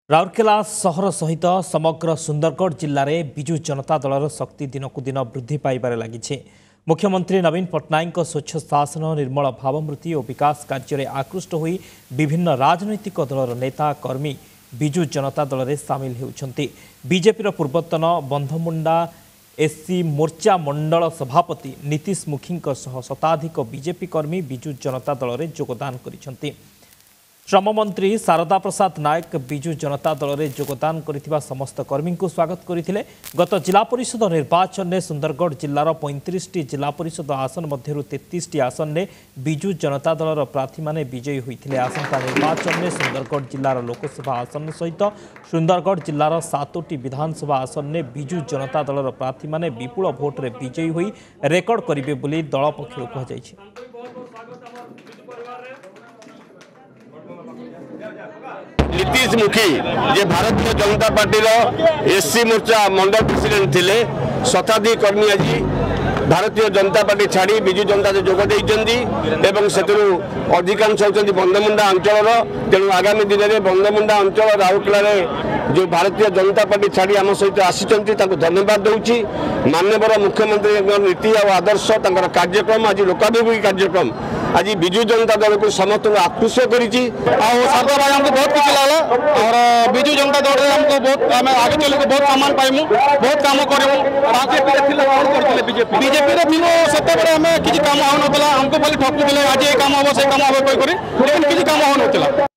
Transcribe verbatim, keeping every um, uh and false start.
राउरकेला सहर सहित समग्र सुंदरगढ़ जिले में विजु जनता दलर शक्ति दिनकू दिन वृद्धि पाइबार लगी। मुख्यमंत्री नवीन पट्टनायक स्वच्छ शासन निर्मल भावमृति और विकास कार्य आकृष्ट होई विभिन्न राजनैतिक दलर नेता कर्मी विजु जनता दल में सामिल होती। बीजेपी पूर्वतन बंधमुंडा एससी मोर्चा मंडल सभापति नीतीश मुखी शताधिक बीजेपी कर्मी विजु जनता दल में योगदान कर श्रम मंत्री शारदा प्रसाद नायक विजु जनता दल में योगदान कर समस्त कर्मी को स्वागत करते। गत जिला परिषद निर्वाचन में सुंदरगढ़ जिलार पैंतीस टी जिला परिषद आसन मध्य तैंतीस टी आसन में विजु जनता दलर प्रार्थी माने विजयी होते। आसंता निर्वाचन में सुंदरगढ़ जिलार लोकसभा आसन सहित सुंदरगढ़ जिलार सातोटी विधानसभा आसन में विजु जनता दलर प्रार्थी माने विपुल भोट्रे विजयी होई रेकर्ड करेंगे बोली दल पक्षर कहुई। नीतीश मुखी जे भारतीय जनता पार्टी एससी मोर्चा मंडल प्रेसिडेंट थिले शताधिक कर्मी आज भारतीय जनता पार्टी छाड़ी विजु जनता जोग देते से अधिकांश होती बंधमुंडा अंचल। तेणु आगामी दिन में बंधमुंडा अंचल राउरकेला जो भारतीय जनता पार्टी छाड़ी आम सहित आसी धन्यवाद दूची। माननीय मुख्यमंत्री नीति और आदर्श कार्यक्रम आज लोकाभिमुखी कार्यक्रम आज विजु जनता दल को समस्त आकृष्ट करी बहुत खुशी लगा और विजु जनता दल हमको बहुत आम आगे चल बहुत सामान पाइमु बहुत कम कर बीजेपी सत आम किसी कम हो हमको खाली ठकुले आज ये कम हम से कम हम किसी कम हो